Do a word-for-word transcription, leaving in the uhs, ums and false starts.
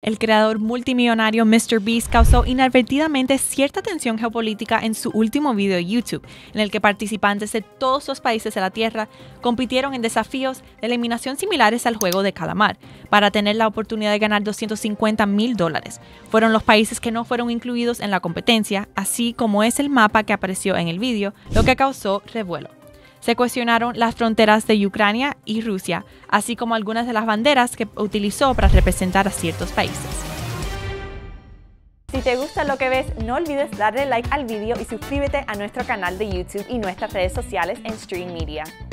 El creador multimillonario míster Beast causó inadvertidamente cierta tensión geopolítica en su último video de YouTube, en el que participantes de todos los países de la Tierra compitieron en desafíos de eliminación similares al juego de calamar, para tener la oportunidad de ganar doscientos cincuenta mil dólares. Fueron los países que no fueron incluidos en la competencia, así como es el mapa que apareció en el video, lo que causó revuelo. Se cuestionaron las fronteras de Ucrania y Rusia, así como algunas de las banderas que utilizó para representar a ciertos países. Si te gusta lo que ves, no olvides darle like al video y suscríbete a nuestro canal de YouTube y nuestras redes sociales en Stream Media.